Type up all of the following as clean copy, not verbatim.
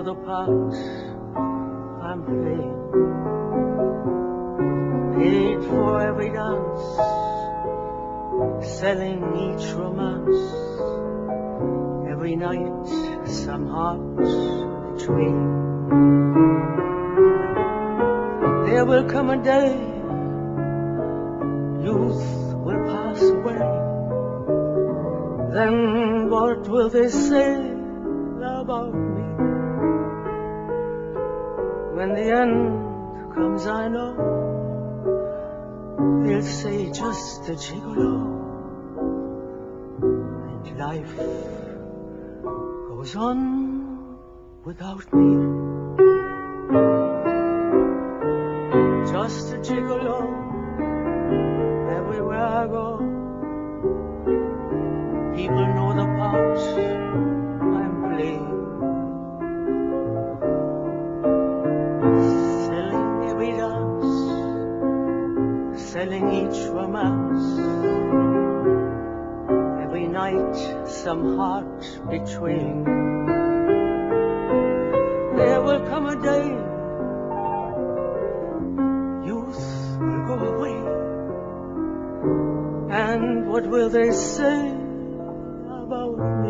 the part I'm playing. Paid for every dance, selling each romance. Every night some heart between. There will come a day, youth will pass away. Then what will they say about me? When the end comes, I know they'll say just a gigolo. And life goes on without me. Just a gigolo everywhere I go. People know the part I'm playing. Selling every dance, selling each romance. Every night some heart betraying. There will come a day, youth will go away. And what will they say about me?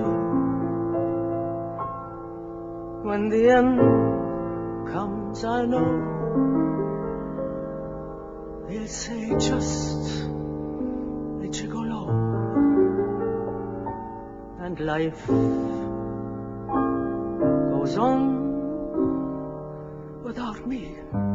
When the end comes, I know they'll say just a gigolo. And life goes on without me.